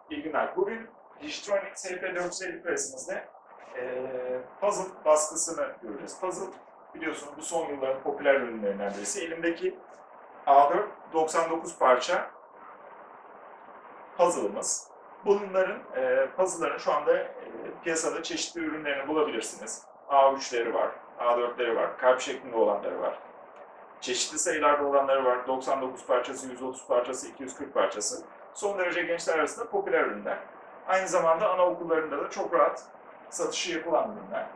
İyi günler. Bugün Digitronic SP450 presimizde puzzle baskısını göreceğiz. Puzzle biliyorsunuz bu son yılların popüler ürünlerinden birisi. Elimdeki A4 99 parça puzzle'ımız. Bunların puzzle'ların şu anda piyasada çeşitli ürünlerini bulabilirsiniz. A3'leri var, A4'leri var, kalp şeklinde olanları var. Çeşitli sayılarda olanları var. 99 parçası, 130 parçası, 240 parçası. Son derece gençler arasında popüler ürünler. Aynı zamanda anaokullarında da çok rahat satışı yapılan ürünler.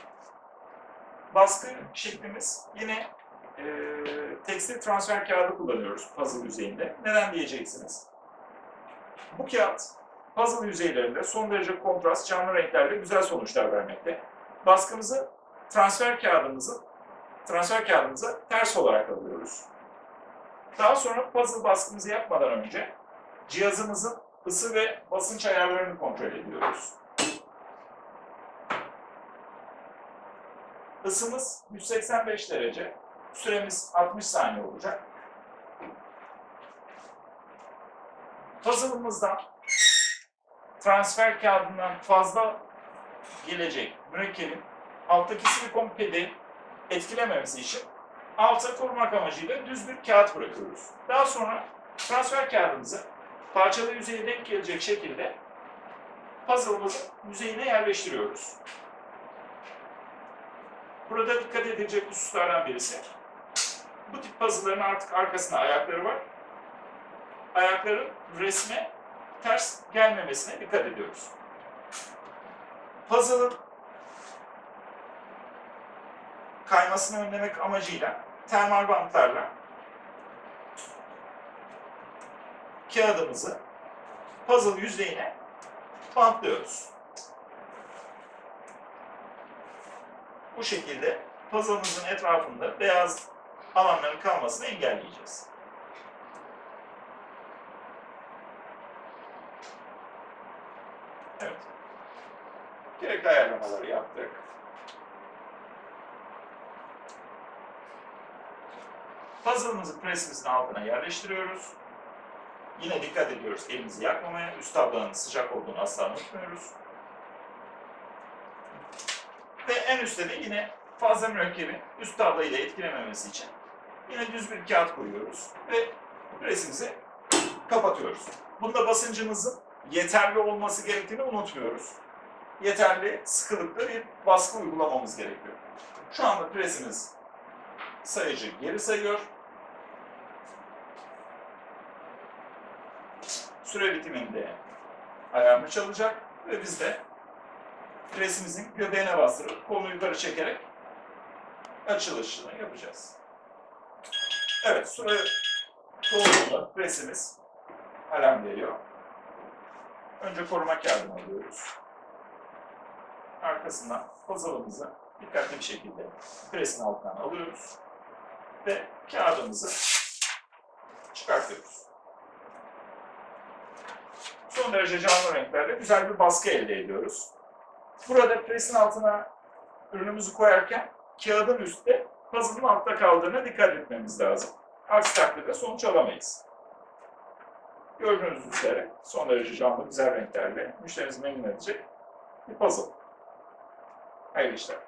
Baskı şeklimiz yine tekstil transfer kağıdı kullanıyoruz puzzle yüzeyinde. Neden diyeceksiniz? Bu kağıt puzzle yüzeylerinde son derece kontrast, canlı renklerle güzel sonuçlar vermekte. Baskımızı transfer kağıdımıza ters olarak alıyoruz. Daha sonra puzzle baskımızı yapmadan önce cihazımızın ısı ve basınç ayarlarını kontrol ediyoruz. Isımız 185 derece, süremiz 60 saniye olacak. Puzzle'ımızdan transfer kağıdından fazla gelecek mürekkebin alttaki silikon pedi etkilememesi için alta korumak amacıyla düz bir kağıt bırakıyoruz. Daha sonra transfer kağıdımızı parçalı yüzeye denk gelecek şekilde puzzle'ımızın yüzeyine yerleştiriyoruz. Burada dikkat edilecek hususlardan birisi, bu tip puzzle'ların artık arkasında ayakları var. Ayakların resme ters gelmemesine dikkat ediyoruz. Puzzle'ın kaymasını önlemek amacıyla termal bantlarla kağıdımızı puzzle yüzeyine bantlıyoruz. Bu şekilde puzzle'ımızın etrafında beyaz alanların kalmasını engelleyeceğiz. Evet. Gerekli ayarlamaları yaptık. Puzzle'ımızı presimizin altına yerleştiriyoruz. Yine dikkat ediyoruz elimizi yakmamaya. Üst tablanın sıcak olduğunu asla unutmuyoruz. Ve en üstte de yine fazla mürekkebin üst tablayı da etkilememesi için yine düz bir kağıt koyuyoruz ve presimizi kapatıyoruz. Bunda basıncımızın yeterli olması gerektiğini unutmuyoruz. Yeterli sıkılıklı bir baskı uygulamamız gerekiyor. Şu anda presimiz sayıcı geri sayıyor. Süre bitiminde alarmı çalacak ve biz de presimizin göbeğine bastırıp kolunu yukarı çekerek açılışını yapacağız. Evet, süre dolduğunda presimiz alarm veriyor. Önce koruma kağıdını alıyoruz. Arkasından puzzle'ımızı dikkatli bir şekilde presin altından alıyoruz ve kağıdımızı çıkartıyoruz. Son derece canlı renklerle güzel bir baskı elde ediyoruz. Burada presin altına ürünümüzü koyarken kağıdın üstte puzzle'ın altta kaldığına dikkat etmemiz lazım. Aksi takdirde sonuç alamayız. Gördüğünüz üzere son derece canlı, güzel renklerle müşterimizi memnun edecek bir puzzle. Hayırlı işler.